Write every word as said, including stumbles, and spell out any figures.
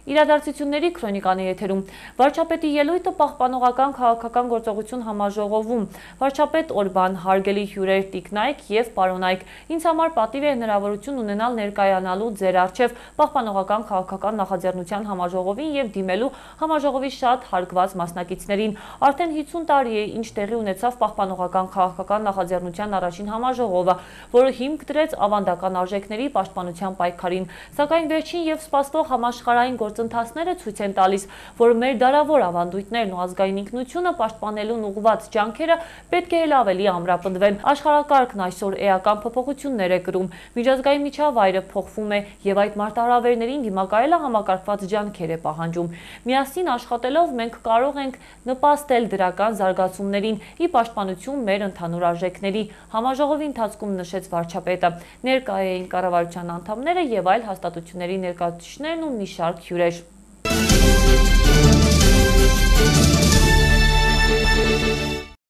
Իրադարձությունների քրոնիկան է եթերում։ Վարչապետի ելույթը պահպանողական քաղաքական գործողություն համաժողովում։ Վարչապետ Օրբան, հարգելի հյուրեր, տիկնայք և պարոնայք, ինձ համար պատիվ է հնարավորություն ունենալ ներկայանալու ձեր առջև պահպանողական քաղաքական նախաձեռնության համաժողովին և դիմելու համաժողովի շատ հարգված մասնակիցներին։ Արդեն հիսուն տարի է, ինչ տեղի ունեցավ պահպանողական քաղաքական նախաձեռնության առաջին համաժողովը, որը հիմք դրեց ավանդական արժեքների պաշտպանության պայքարին, սակայն վերջին և սպասվող համաշխարհային գործընթացները ցույց են տալիս, որ մեր դարավոր ավանդույթներն ու ազգային ինքնությունը պաշտպանելուն ուղղված ջանքերը պետք է էլ ավելի ամրապնդվեն։ Աշխարհակարգն այսօր էական փոփոխություններ է կրում, միջազգային միջավայրը փոխվում է և այդ մարտահրավերներին դիմակայելը համակարգված ջանքեր է պահանջում։ Միասին աշխատելով մենք կարող ենք նպաստել դրական զարգացումներին ի պաշտպանություն մեր ընդհանուր արժեքների, համաժողովի ընթացքում նշեց վարչապետը։ Ներկա էին կառավարության անդամները և այլ հաստատությունների ներկայացուցիչներն ու մի շարք հյուրեր։